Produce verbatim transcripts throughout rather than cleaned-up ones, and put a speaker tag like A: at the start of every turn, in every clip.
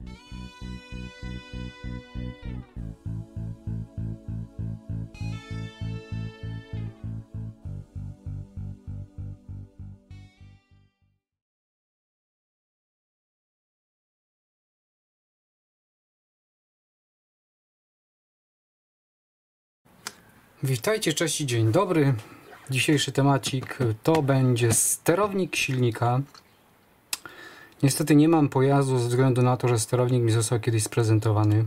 A: Witajcie, cześć i dzień dobry. Dzisiejszy temacik to będzie sterownik silnika. Niestety nie mam pojazdu ze względu na to, że sterownik mi został kiedyś sprezentowany.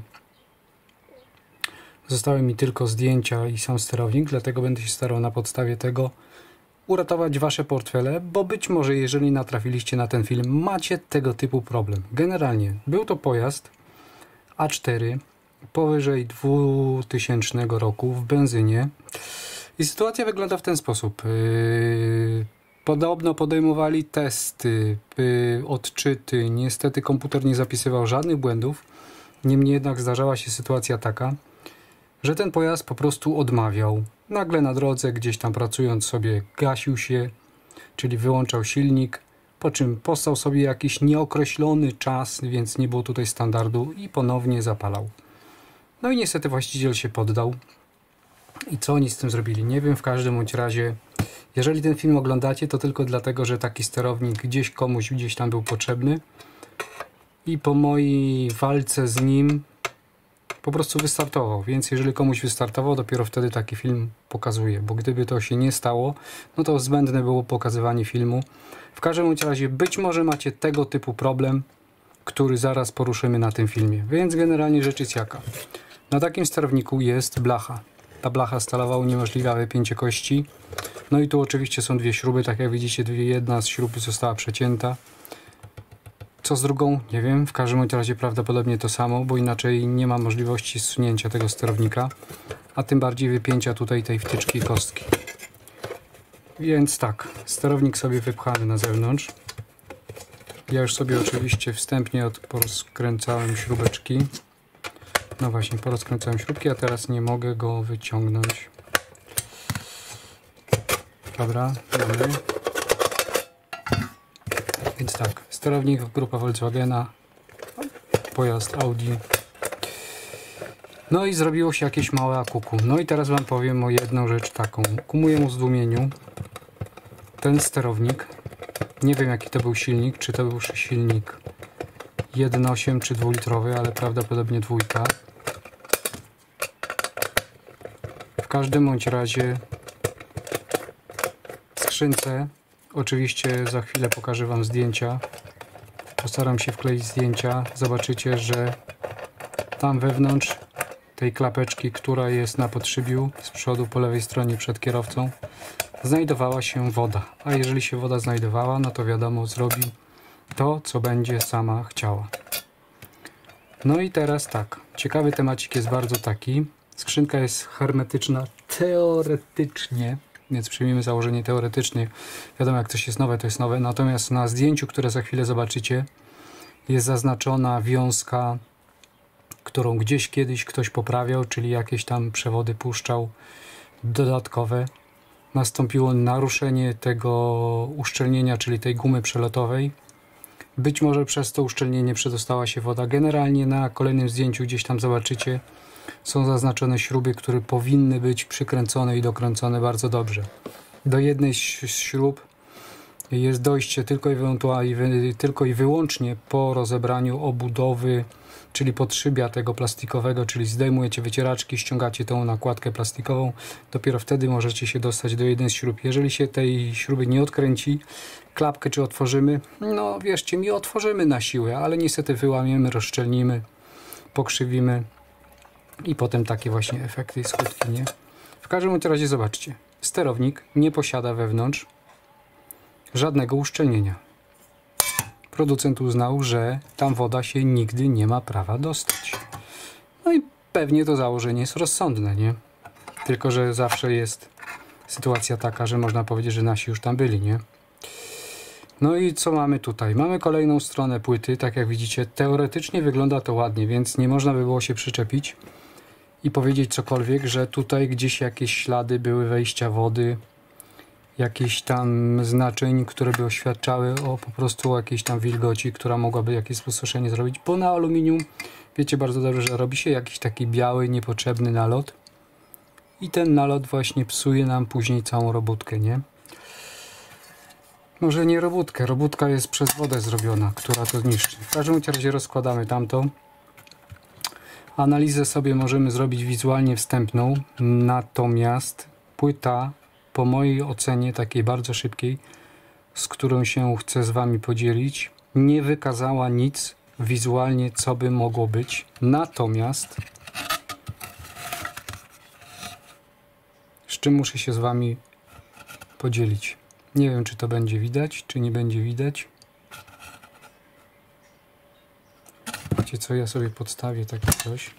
A: Zostały mi tylko zdjęcia i sam sterownik, dlatego będę się starał na podstawie tego uratować wasze portfele, bo być może jeżeli natrafiliście na ten film, macie tego typu problem. Generalnie był to pojazd A cztery powyżej dwutysięcznego roku w benzynie i sytuacja wygląda w ten sposób. Yy, podobno podejmowali testy, yy, odczyty, niestety komputer nie zapisywał żadnych błędów, niemniej jednak zdarzała się sytuacja taka, że ten pojazd po prostu odmawiał. Nagle na drodze, gdzieś tam pracując sobie, gasił się, czyli wyłączał silnik, po czym postał sobie jakiś nieokreślony czas, więc nie było tutaj standardu i ponownie zapalał. No i niestety właściciel się poddał. I co oni z tym zrobili? Nie wiem, w każdym bądź razie, jeżeli ten film oglądacie, to tylko dlatego, że taki sterownik gdzieś komuś gdzieś tam był potrzebny i po mojej walce z nim po prostu wystartował. Więc jeżeli komuś wystartował, dopiero wtedy taki film pokazuje, bo gdyby to się nie stało, no to zbędne było pokazywanie filmu. W każdym bądź razie być może macie tego typu problem, który zaraz poruszymy na tym filmie. Więc generalnie rzecz jest jaka? Na takim sterowniku jest blacha. Ta blacha stalowa uniemożliwia wypięcie kości. No i tu oczywiście są dwie śruby, tak jak widzicie, dwie, jedna z śrub została przecięta. Co z drugą? Nie wiem. W każdym razie prawdopodobnie to samo, bo inaczej nie ma możliwości zsunięcia tego sterownika, a tym bardziej wypięcia tutaj tej wtyczki kostki. Więc tak, sterownik sobie wypchamy na zewnątrz. Ja już sobie oczywiście wstępnie porozkręcałem śrubeczki. No właśnie, porozkręcałem śrubki, a teraz nie mogę go wyciągnąć. Dobra, mamy. Więc tak, sterownik grupa Volkswagena, pojazd Audi. No i zrobiło się jakieś małe akuku. No i teraz wam powiem o jedną rzecz taką. Ku mojemu zdumieniu ten sterownik, nie wiem jaki to był silnik, czy to był silnik jeden przecinek osiem czy dwulitrowy, ale prawdopodobnie dwójka. W każdym bądź razie w skrzynce, oczywiście za chwilę pokażę wam zdjęcia, postaram się wkleić zdjęcia, zobaczycie, że tam wewnątrz tej klapeczki, która jest na podszybiu z przodu po lewej stronie przed kierowcą, znajdowała się woda, a jeżeli się woda znajdowała, no to wiadomo, zrobi to, co będzie sama chciała. No i teraz tak, ciekawy temacik jest bardzo taki. Skrzynka jest hermetyczna teoretycznie, więc przyjmijmy założenie teoretycznie. Wiadomo, jak coś jest nowe, to jest nowe. Natomiast na zdjęciu, które za chwilę zobaczycie, jest zaznaczona wiązka, którą gdzieś kiedyś ktoś poprawiał, czyli jakieś tam przewody puszczał dodatkowe. Nastąpiło naruszenie tego uszczelnienia, czyli tej gumy przelotowej. Być może przez to uszczelnienie przedostała się woda. Generalnie na kolejnym zdjęciu gdzieś tam zobaczycie, są zaznaczone śruby, które powinny być przykręcone i dokręcone bardzo dobrze. Do jednej z śrub jest dojście tylko i, tylko i wyłącznie po rozebraniu obudowy, czyli podszybia tego plastikowego, czyli zdejmujecie wycieraczki, ściągacie tą nakładkę plastikową, dopiero wtedy możecie się dostać do jednej z śrub. Jeżeli się tej śruby nie odkręci, klapkę czy otworzymy, no wierzcie mi, otworzymy na siłę, ale niestety wyłamiemy, rozszczelnimy, pokrzywimy i potem takie właśnie efekty i skutki, nie? W każdym razie zobaczcie, sterownik nie posiada wewnątrz żadnego uszczelnienia. Producent uznał, że tam woda się nigdy nie ma prawa dostać. No i pewnie to założenie jest rozsądne, nie? Tylko że zawsze jest sytuacja taka, że można powiedzieć, że nasi już tam byli, nie? No i co mamy tutaj? Mamy kolejną stronę płyty, tak jak widzicie, teoretycznie wygląda to ładnie, więc nie można by było się przyczepić i powiedzieć cokolwiek, że tutaj gdzieś jakieś ślady były wejścia wody jakichś tam znaczeń, które by oświadczały o po prostu o jakiejś tam wilgoci, która mogłaby jakieś spustoszenie zrobić, bo na aluminium wiecie bardzo dobrze, że robi się jakiś taki biały, niepotrzebny nalot i ten nalot właśnie psuje nam później całą robótkę, nie? Może nie robótkę, robótka jest przez wodę zrobiona, która to niszczy. W każdym razie rozkładamy tamto. Analizę sobie możemy zrobić wizualnie wstępną, natomiast płyta po mojej ocenie, takiej bardzo szybkiej, z którą się chcę z Wami podzielić, nie wykazała nic wizualnie, co by mogło być. Natomiast z czym muszę się z Wami podzielić? Nie wiem, czy to będzie widać, czy nie będzie widać. Wiecie co, ja sobie podstawię takie coś.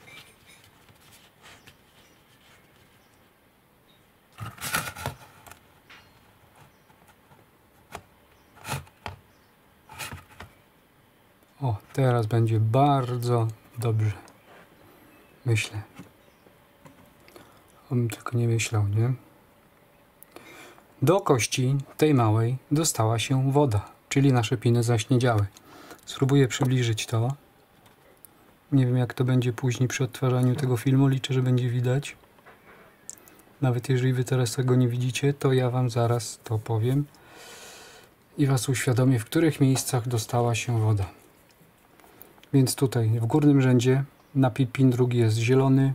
A: O, teraz będzie bardzo dobrze. Myślę. Obym tylko nie myślał, nie? Do kości tej małej dostała się woda, czyli nasze piny zaśniedziały. Spróbuję przybliżyć to. Nie wiem, jak to będzie później przy odtwarzaniu tego filmu. Liczę, że będzie widać. Nawet jeżeli Wy teraz tego nie widzicie, to ja Wam zaraz to powiem i Was uświadomię, w których miejscach dostała się woda. Więc tutaj w górnym rzędzie napis pin drugi jest zielony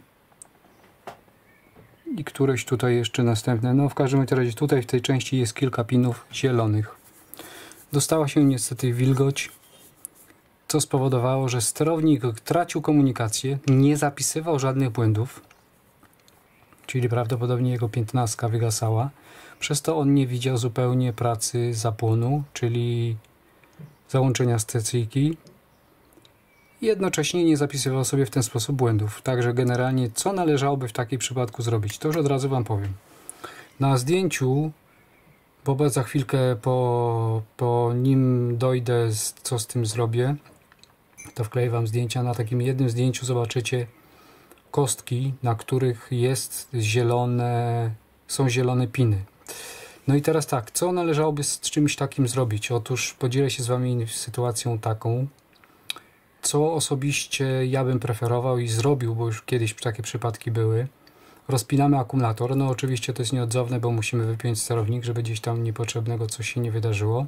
A: i któreś tutaj jeszcze następne. No w każdym razie tutaj w tej części jest kilka pinów zielonych. Dostała się niestety wilgoć, co spowodowało, że sterownik tracił komunikację, nie zapisywał żadnych błędów, czyli prawdopodobnie jego piętnastka wygasała. Przez to on nie widział zupełnie pracy zapłonu, czyli załączenia stacyjki. Jednocześnie nie zapisywał sobie w ten sposób błędów. Także generalnie co należałoby w takim przypadku zrobić? To już od razu Wam powiem. Na zdjęciu, bo za chwilkę po, po nim dojdę, co z tym zrobię, to wkleję Wam zdjęcia. Na takim jednym zdjęciu zobaczycie kostki, na których jest zielone, są zielone piny. No i teraz tak, co należałoby z czymś takim zrobić? Otóż podzielę się z Wami sytuacją taką, co osobiście ja bym preferował i zrobił, bo już kiedyś takie przypadki były. Rozpinamy akumulator. No oczywiście to jest nieodzowne, bo musimy wypiąć sterownik, żeby gdzieś tam niepotrzebnego coś się nie wydarzyło.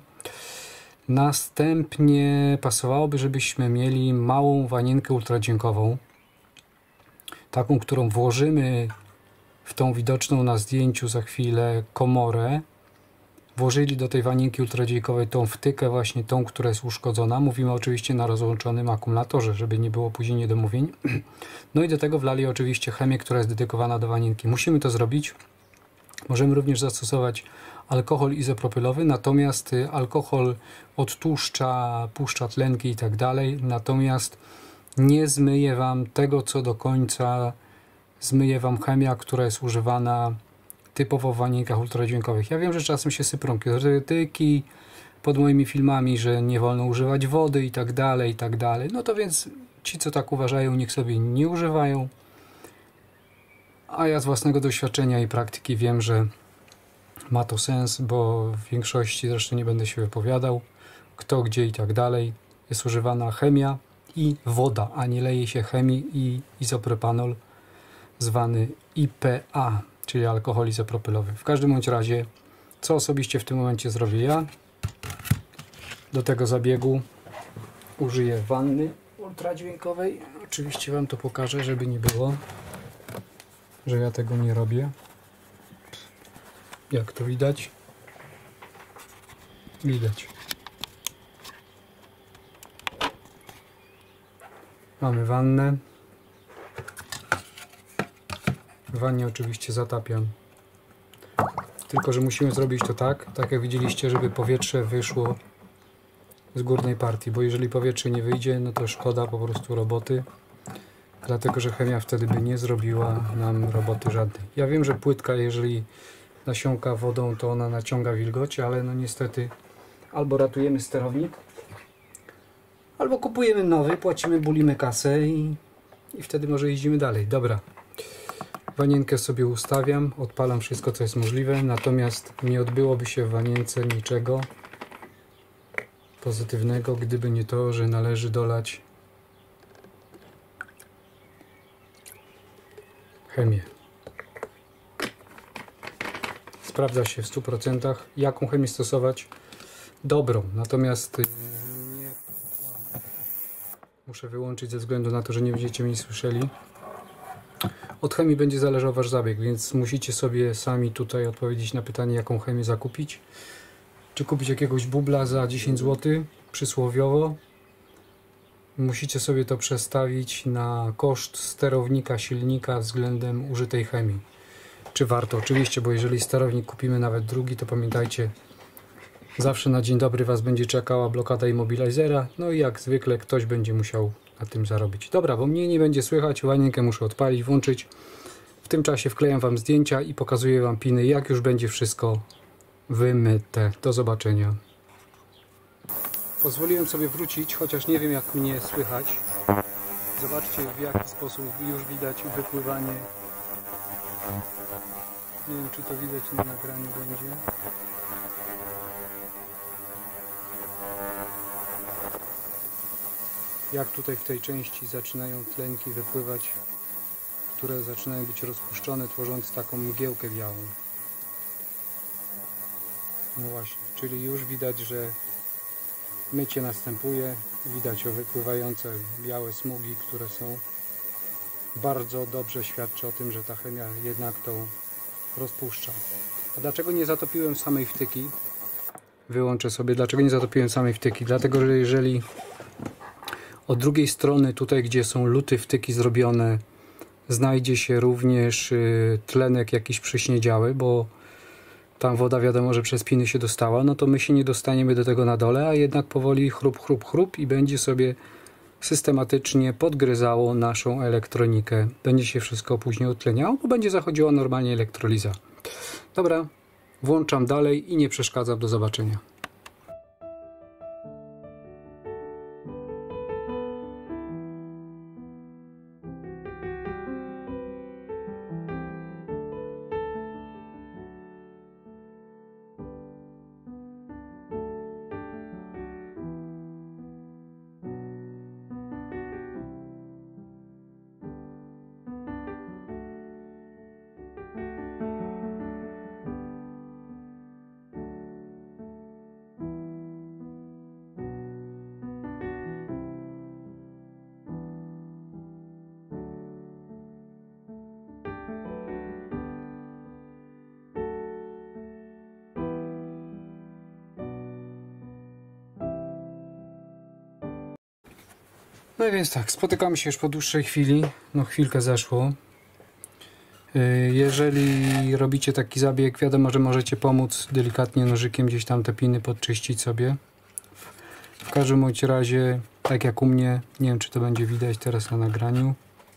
A: Następnie pasowałoby, żebyśmy mieli małą wanienkę ultradźwiękową. Taką, którą włożymy w tą widoczną na zdjęciu za chwilę komorę. Włożyli do tej wanienki ultradźwiękowej tą wtykę, właśnie tą, która jest uszkodzona. Mówimy oczywiście na rozłączonym akumulatorze, żeby nie było później niedomówień. No i do tego wlali oczywiście chemię, która jest dedykowana do wanienki. Musimy to zrobić. Możemy również zastosować alkohol izopropylowy, natomiast alkohol odtłuszcza, puszcza tlenki i tak dalej, natomiast nie zmyje Wam tego, co do końca zmyje Wam chemia, która jest używana typowo w wanienkach ultradźwiękowych. Ja wiem, że czasem się sypią krytyki pod moimi filmami, że nie wolno używać wody i tak dalej, i tak dalej. No to więc ci, co tak uważają, niech sobie nie używają. A ja z własnego doświadczenia i praktyki wiem, że ma to sens, bo w większości, zresztą nie będę się wypowiadał, kto, gdzie i tak dalej, jest używana chemia i woda, a nie leje się chemii i izopropanol, zwany I P A, czyli alkohol izopropylowy. W każdym bądź razie, co osobiście w tym momencie zrobię ja? Do tego zabiegu użyję wanny ultradźwiękowej. Oczywiście Wam to pokażę, żeby nie było, że ja tego nie robię. Jak to widać? Widać. Mamy wannę. W wannie oczywiście zatapiam. Tylko że musimy zrobić to tak, tak jak widzieliście, żeby powietrze wyszło z górnej partii, bo jeżeli powietrze nie wyjdzie, no to szkoda po prostu roboty, dlatego że chemia wtedy by nie zrobiła nam roboty żadnej. Ja wiem, że płytka, jeżeli nasiąka wodą, to ona naciąga wilgoć, ale no niestety albo ratujemy sterownik, albo kupujemy nowy, płacimy, bulimy kasę i, i wtedy może jeździmy dalej. Dobra. Wanienkę sobie ustawiam, odpalam wszystko, co jest możliwe, natomiast nie odbyłoby się w wanience niczego pozytywnego, gdyby nie to, że należy dolać chemię. Sprawdza się w stu procentach. Jaką chemię stosować? Dobrą, natomiast nie... muszę wyłączyć ze względu na to, że nie będziecie mnie słyszeli. Od chemii będzie zależał wasz zabieg, więc musicie sobie sami tutaj odpowiedzieć na pytanie, jaką chemię zakupić. Czy kupić jakiegoś bubla za dziesięć złotych, przysłowiowo. Musicie sobie to przestawić na koszt sterownika silnika względem użytej chemii. Czy warto? Oczywiście, bo jeżeli sterownik kupimy nawet drugi, to pamiętajcie, zawsze na dzień dobry was będzie czekała blokada immobilizera, no i jak zwykle ktoś będzie musiał na tym zarobić. Dobra, bo mnie nie będzie słychać, wanienkę muszę odpalić, włączyć. W tym czasie wklejam wam zdjęcia i pokazuję wam piny, jak już będzie wszystko wymyte. Do zobaczenia. Pozwoliłem sobie wrócić, chociaż nie wiem, jak mnie słychać. Zobaczcie, w jaki sposób już widać wypływanie. Nie wiem, czy to widać na nagraniu będzie. Jak tutaj w tej części zaczynają tlenki wypływać, które zaczynają być rozpuszczone, tworząc taką mgiełkę białą. No właśnie, czyli już widać, że mycie następuje. Widać o wypływające białe smugi, które są bardzo dobrze świadczy o tym, że ta chemia jednak to rozpuszcza. A dlaczego nie zatopiłem samej wtyki? Wyłączę sobie, dlaczego nie zatopiłem samej wtyki? Dlatego, że jeżeli od drugiej strony, tutaj gdzie są luty wtyki zrobione, znajdzie się również tlenek jakiś przyśniedziały, bo tam woda wiadomo, że przez piny się dostała, no to my się nie dostaniemy do tego na dole, a jednak powoli chrup, chrup, chrup i będzie sobie systematycznie podgryzało naszą elektronikę. Będzie się wszystko później utleniało, bo będzie zachodziła normalnie elektroliza. Dobra, włączam dalej i nie przeszkadzam. Do zobaczenia. No więc tak, spotykamy się już po dłuższej chwili, no chwilkę zeszło. Jeżeli robicie taki zabieg, wiadomo, że możecie pomóc delikatnie nożykiem gdzieś tam te piny podczyścić sobie. W każdym bądź razie, tak jak u mnie, nie wiem, czy to będzie widać teraz na nagraniu.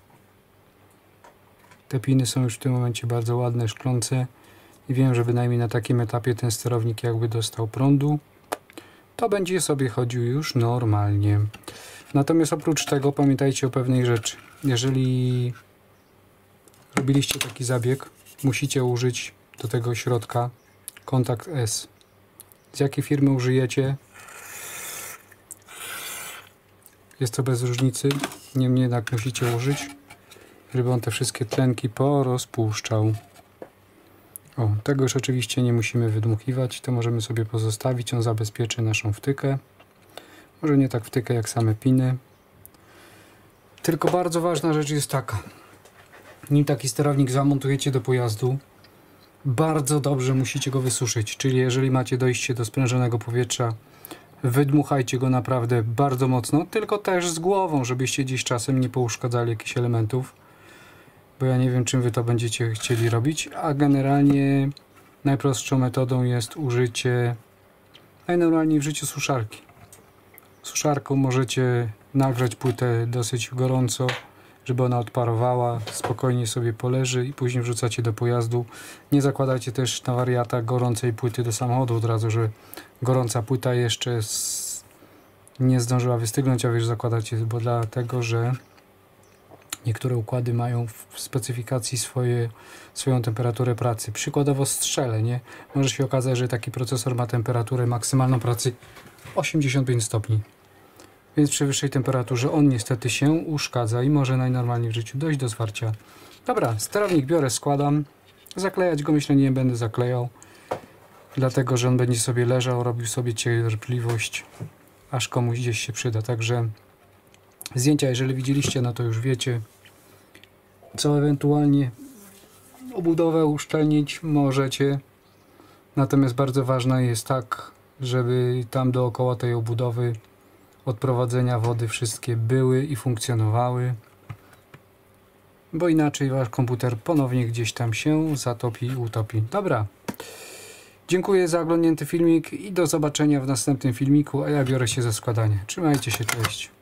A: Te piny są już w tym momencie bardzo ładne, szklące i wiem, że bynajmniej na takim etapie ten sterownik jakby dostał prądu, to będzie sobie chodził już normalnie. Natomiast oprócz tego pamiętajcie o pewnej rzeczy. Jeżeli robiliście taki zabieg, musicie użyć do tego środka Kontakt S. Z jakiej firmy użyjecie? Jest to bez różnicy. Niemniej jednak musicie użyć, żeby on te wszystkie tlenki porozpuszczał. O, tego już oczywiście nie musimy wydmuchiwać. To możemy sobie pozostawić. On zabezpieczy naszą wtykę. Może nie tak wtykę jak same piny. Tylko bardzo ważna rzecz jest taka. Nim taki sterownik zamontujecie do pojazdu, bardzo dobrze musicie go wysuszyć. Czyli jeżeli macie dojście do sprężonego powietrza, wydmuchajcie go naprawdę bardzo mocno, tylko też z głową, żebyście gdzieś czasem nie pouszkadzali jakichś elementów. Bo ja nie wiem, czym wy to będziecie chcieli robić, a generalnie najprostszą metodą jest użycie najnormalniej w życiu suszarki. Suszarką możecie nagrzać płytę dosyć gorąco, żeby ona odparowała, spokojnie sobie poleży i później wrzucacie do pojazdu. Nie zakładajcie też na wariata gorącej płyty do samochodu od razu, że gorąca płyta jeszcze nie zdążyła wystygnąć, a wiesz, zakładacie, bo dlatego, że Niektóre układy mają w specyfikacji swoje, swoją temperaturę pracy. Przykładowo strzelę, nie? Może się okazać, że taki procesor ma temperaturę maksymalną pracy osiemdziesiąt pięć stopni. Więc przy wyższej temperaturze on niestety się uszkadza i może najnormalniej w życiu dojść do zwarcia. Dobra, sterownik biorę, składam. Zaklejać go myślę nie będę zaklejał. Dlatego, że on będzie sobie leżał, robił sobie cierpliwość, aż komuś gdzieś się przyda. Także zdjęcia, jeżeli widzieliście, no to już wiecie, co ewentualnie obudowę uszczelnić możecie. Natomiast bardzo ważne jest tak, żeby tam dookoła tej obudowy odprowadzenia wody wszystkie były i funkcjonowały, bo inaczej wasz komputer ponownie gdzieś tam się zatopi i utopi. Dobra, dziękuję za oglądnięty filmik i do zobaczenia w następnym filmiku, a ja biorę się za składanie. Trzymajcie się, cześć.